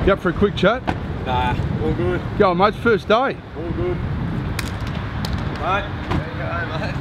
You up for a quick chat? Nah, all good. Go on, mate. First day. All good. Mate, there you go, mate.